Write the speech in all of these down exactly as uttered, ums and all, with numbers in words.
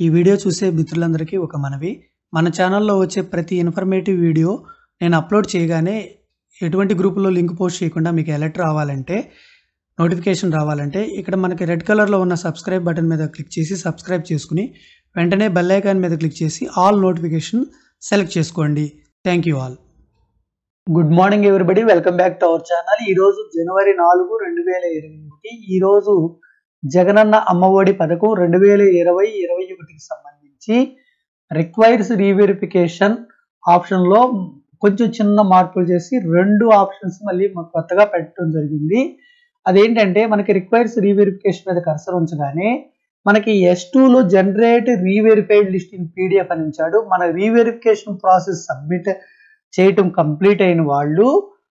ఈ వీడియో చూసే మిత్రులందరికీ ఒక మనవి, మన ఛానల్లో వచ్చే ప్రతి ఇన్ఫర్మేటివ్ వీడియో నేను అప్లోడ్ చేయగానే ఎటువంటి గ్రూపులో లింక్ పోస్ట్ చేయకుండా మీకు అలర్ట్ రావాలంటే, నోటిఫికేషన్ రావాలంటే ఇక్కడ మనకి రెడ్ కలర్లో ఉన్న సబ్స్క్రైబ్ బటన్ మీద క్లిక్ చేసి సబ్స్క్రైబ్ చేసుకుని వెంటనే బెల్ ఐకాన్ మీద క్లిక్ చేసి ఆల్ నోటిఫికేషన్ సెలెక్ట్ చేసుకోండి. Thank you all. Good morning everybody, welcome back to our channel. ఈరోజు జనవరి నాలుగు రెండు వేల ఇరవై ఒకటి ఈరోజు జగనన్న అమ్మఒడి పథకం రెండు వేల ఇరవై ఇరవై ఒకటికి సంబంధించి రిక్వైర్స్ రీవెరిఫికేషన్ ఆప్షన్లో కొంచెం చిన్న మార్పులు చేసి రెండు ఆప్షన్స్ మళ్ళీ కొత్తగా పెట్టడం జరిగింది. అదేంటంటే మనకి రిక్వైర్స్ రీవెరిఫికేషన్ మీద కర్సర్ ఉంచగానే మనకి ఎస్ టూలో generate reverified list in PDF అని ఉంచాడు. మన రీవెరిఫికేషన్ ప్రాసెస్ సబ్మిట్ చేయటం కంప్లీట్ అయిన వాళ్ళు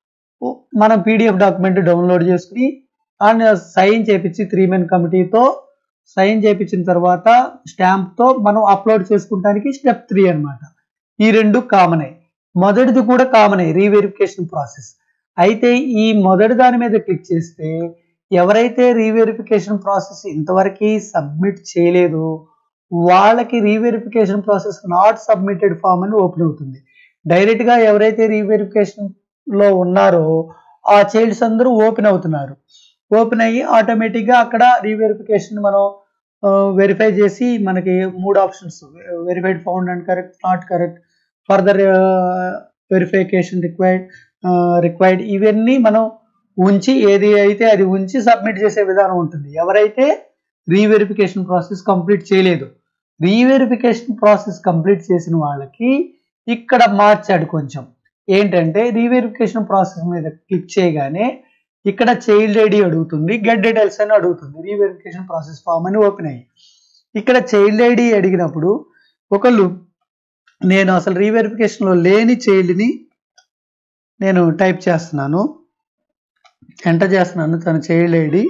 మనం పీడిఎఫ్ డాక్యుమెంట్ డౌన్లోడ్ చేసుకుని అండ్ సైన్ చేపించి త్రీ మెన్ కమిటీతో సైన్ చేపించిన తర్వాత స్టాంప్తో మనం అప్లోడ్ చేసుకుంటానికి స్టెప్ త్రీ అనమాట. ఈ రెండు కామనే, మొదటిది కూడా కామనే రీవెరిఫికేషన్ ప్రాసెస్. అయితే ఈ మొదటి దాని మీద క్లిక్ చేస్తే ఎవరైతే రీవెరిఫికేషన్ ప్రాసెస్ ఇంతవరకు సబ్మిట్ చేయలేదో వాళ్ళకి reverification process not submitted form అని ఓపెన్ అవుతుంది. డైరెక్ట్గా ఎవరైతే రీవెరిఫికేషన్లో ఉన్నారో ఆ చైల్డ్స్ అందరూ ఓపెన్ అవుతున్నారు. ఓపెన్ అయ్యి ఆటోమేటిక్గా అక్కడ రీవెరిఫికేషన్ మనం వెరిఫై చేసి మనకి మూడు options verified found and correct, not correct, further verification required required ఇవన్నీ మనం ఉంచి ఏది అయితే అది ఉంచి సబ్మిట్ చేసే విధానం ఉంటుంది. ఎవరైతే రీవెరిఫికేషన్ ప్రాసెస్ కంప్లీట్ చేయలేదు, రీవెరిఫికేషన్ ప్రాసెస్ కంప్లీట్ చేసిన వాళ్ళకి ఇక్కడ మార్చాడు కొంచెం. ఏంటంటే రీవెరిఫికేషన్ ప్రాసెస్ మీద క్లిక్ చేయగానే ఇక్కడ చైల్డ్ ఐడి అడుగుతుంది, గెట్ డీటెయిల్స్ అని అడుగుతుంది. రీవెరిఫికేషన్ ప్రాసెస్ ఫామ్ అని ఓపెన్ అయ్యి ఇక్కడ చైల్డ్ ఐడి అడిగినప్పుడు ఒకళ్ళు నేను అసలు రీవెరిఫికేషన్లో లేని చైల్డ్ని నేను టైప్ చేస్తున్నాను, ఎంటర్ చేస్తున్నాను తన చైల్డ్ ఐడి.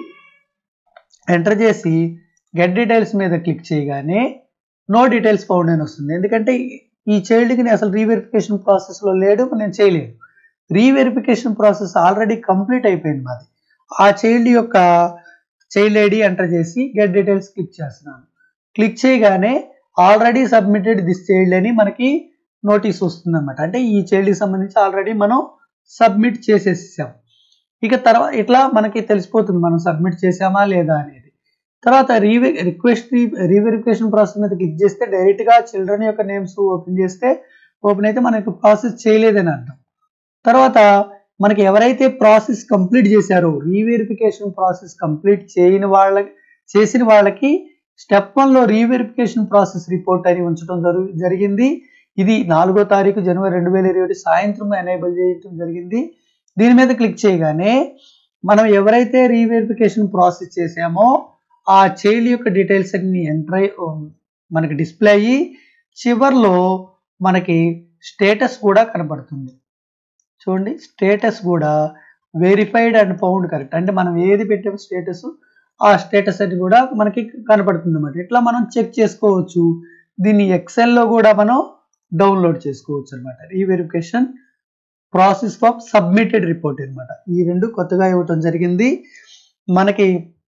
ఎంటర్ చేసి గెట్ డీటెయిల్స్ మీద క్లిక్ చేయగానే నో డీటెయిల్స్ ఫౌండ్ అని వస్తుంది. ఎందుకంటే ఈ చైల్డ్కి నేను అసలు రీవెరిఫికేషన్ ప్రాసెస్లో లేడు, నేను చేయలేదు. రీవెరిఫికేషన్ ప్రాసెస్ ఆల్రెడీ కంప్లీట్ అయిపోయింది మాది. ఆ చైల్డ్ యొక్క చైల్డ్ ఐడి ఎంటర్ చేసి గెట్ డీటెయిల్స్ క్లిక్ చేస్తున్నాను. క్లిక్ చేయగానే ఆల్రెడీ సబ్మిటెడ్ దిస్ చైల్డ్ అని మనకి నోటీస్ వస్తుంది అనమాట. అంటే ఈ చైల్డ్కి సంబంధించి ఆల్రెడీ మనం సబ్మిట్ చేసేసాం. ఇక తర్వాత ఇట్లా మనకి తెలిసిపోతుంది మనం సబ్మిట్ చేసామా లేదా అనేది. తర్వాత రీవె రిక్వెస్ట్ రీవెరిఫికేషన్ ప్రాసెస్ మీద క్లిక్ చేస్తే డైరెక్ట్గా చిల్డ్రన్ యొక్క నేమ్స్ ఓపెన్ చేస్తే ఓపెన్ అయితే మనకి ప్రాసెస్ చేయలేదని అర్థం. తర్వాత మనకి ఎవరైతే ప్రాసెస్ కంప్లీట్ చేశారో రీవెరిఫికేషన్ ప్రాసెస్ కంప్లీట్ చేయని వాళ్ళకి చేసిన వాళ్ళకి స్టెప్ వన్లో రీవెరిఫికేషన్ ప్రాసెస్ రిపోర్ట్ అని ఉంచడం జరు జరిగింది ఇది నాలుగో తారీఖు జనవరి రెండు వేల ఇరవై ఒకటి సాయంత్రం ఎనేబుల్ చేయడం జరిగింది. దీని మీద క్లిక్ చేయగానే మనం ఎవరైతే రీవెరిఫికేషన్ ప్రాసెస్ చేసామో ఆ చైల్డ్ యొక్క డీటెయిల్స్ అన్ని ఎంటర్ అయ్యి మనకి డిస్ప్లే అయ్యి చివర్లో మనకి స్టేటస్ కూడా కనబడుతుంది. చూడండి, స్టేటస్ కూడా వెరిఫైడ్ అండ్ ఫౌండ్ కరెక్ట్, అంటే మనం ఏది పెట్టామో స్టేటస్ ఆ స్టేటస్ అది కూడా మనకి కనపడుతుంది అన్నమాట. ఇట్లా మనం చెక్ చేసుకోవచ్చు. దీన్ని ఎక్సెల్లో కూడా మనం డౌన్లోడ్ చేసుకోవచ్చు అనమాట. Reverification process for submitted report అనమాట. ఈ రెండు కొత్తగా ఇవ్వటం జరిగింది. మనకి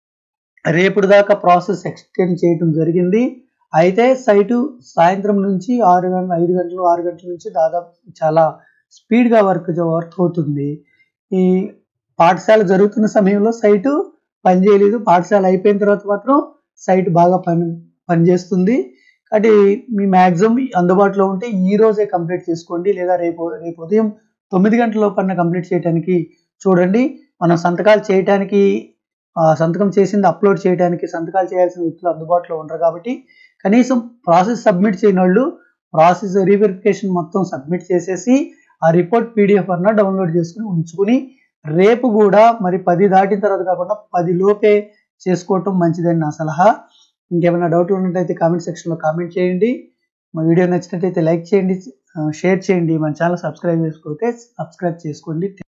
రేపు దాకా ప్రాసెస్ ఎక్స్టెండ్ చేయటం జరిగింది. అయితే సైటు సాయంత్రం నుంచి ఆరు గంటల ఐదు గంటలు ఆరు గంటల నుంచి దాదాపు చాలా స్పీడ్గా వర్క్ వర్క్ అవుతుంది. ఈ పాఠశాల జరుగుతున్న సమయంలో సైటు పనిచేయలేదు, పాఠశాల అయిపోయిన తర్వాత మాత్రం సైట్ బాగా పని పనిచేస్తుంది. కాబట్టి మీ మ్యాక్సిమం అందుబాటులో ఉంటే ఈ రోజే కంప్లీట్ చేసుకోండి, లేదా రేపు రేపు ఉదయం తొమ్మిది గంటల లోపల కంప్లీట్ చేయడానికి చూడండి. మనం సంతకాలు చేయడానికి సంతకం చేసింది అప్లోడ్ చేయడానికి సంతకాలు చేయాల్సిన వ్యక్తులు అందుబాటులో ఉండరు. కాబట్టి కనీసం ప్రాసెస్ సబ్మిట్ చేయని వాళ్ళు ప్రాసెస్ రీవెరిఫికేషన్ మొత్తం సబ్మిట్ చేసేసి ఆ రిపోర్ట్ పీడిఎఫ్ అన్న డౌన్లోడ్ చేసుకుని ఉంచుకుని రేపు కూడా మరి పది దాటిన తర్వాత కాకుండా పది లోపే చేసుకోవటం మంచిదని నా సలహా. ఇంకేమైనా డౌట్ ఉన్నట్టయితే కామెంట్ సెక్షన్లో కామెంట్ చేయండి. మా వీడియో నచ్చినట్టయితే లైక్ చేయండి, షేర్ చేయండి. మన ఛానల్ సబ్స్క్రైబ్ చేసుకోకపోతే సబ్స్క్రైబ్ చేసుకోండి.